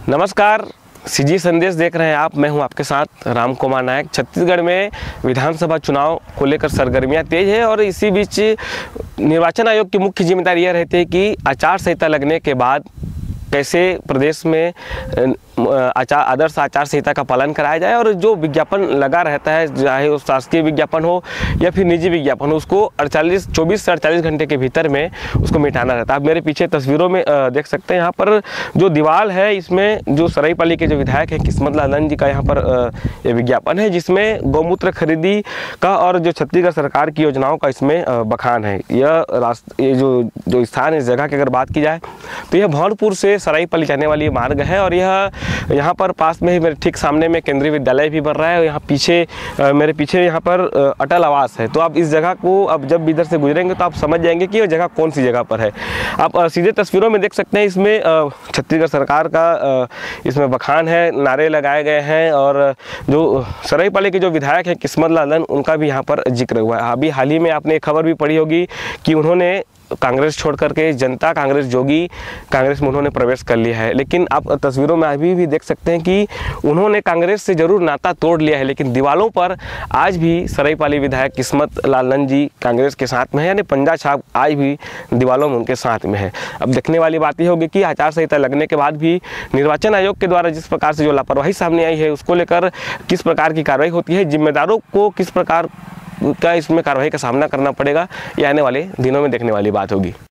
नमस्कार, सीजी संदेश देख रहे हैं आप। मैं हूं आपके साथ राम कुमार नायक। छत्तीसगढ़ में विधानसभा चुनाव को लेकर सरगर्मियां तेज है और इसी बीच निर्वाचन आयोग की मुख्य जिम्मेदारी यह रहती है कि आचार संहिता लगने के बाद कैसे प्रदेश में आदर्श आचार संहिता का पालन कराया जाए और जो विज्ञापन लगा रहता है, चाहे वो शासकीय विज्ञापन हो या फिर निजी विज्ञापन हो, उसको 24 से 48 घंटे के भीतर में उसको मिटाना रहता है। आप मेरे पीछे तस्वीरों में देख सकते हैं, यहाँ पर जो दीवार है इसमें जो सरायपाली के जो विधायक हैं किस्मत लाल नंद जी का यहाँ पर ये विज्ञापन है, जिसमें गौमूत्र खरीदी का और जो छत्तीसगढ़ सरकार की योजनाओं का इसमें बखान है। ये जो स्थान है, इस जगह की अगर बात की जाए तो यह भौनपुर से सरायपाली जाने वाली मार्ग है और यह यहाँ पर पास में ही मेरे ठीक सामने में केंद्रीय विद्यालय भी बन रहा है और यहाँ पीछे मेरे पीछे यहाँ पर अटल आवास है। तो आप इस जगह को अब जब इधर से गुजरेंगे तो आप समझ जाएंगे कि यह जगह कौन सी जगह पर है। आप सीधे तस्वीरों में देख सकते हैं, इसमें छत्तीसगढ़ सरकार का इसमें बखान है, नारे लगाए गए हैं और जो सरायपाली के जो विधायक हैं किस्मत लाल नंद, उनका भी यहाँ पर जिक्र हुआ है। अभी हाल ही में आपने एक खबर भी पढ़ी होगी कि उन्होंने कांग्रेस छोड़ करके जनता कांग्रेस जोगी कांग्रेस में उन्होंने प्रवेश कर लिया है। लेकिन आप तस्वीरों में अभी भी देख सकते हैं कि उन्होंने कांग्रेस से जरूर नाता तोड़ लिया है, लेकिन दीवालों पर आज भी सरायपाली विधायक किस्मत लाल नंद जी कांग्रेस के साथ में है, यानी पंजा छाप आज भी दीवालों में उनके साथ में है। अब देखने वाली बात यह होगी कि आचार संहिता लगने के बाद भी निर्वाचन आयोग के द्वारा जिस प्रकार से जो लापरवाही सामने आई है, उसको लेकर किस प्रकार की कार्रवाई होती है, जिम्मेदारों को किस प्रकार का इसमें कार्रवाई का सामना करना पड़ेगा, ये आने वाले दिनों में देखने वाली बात होगी।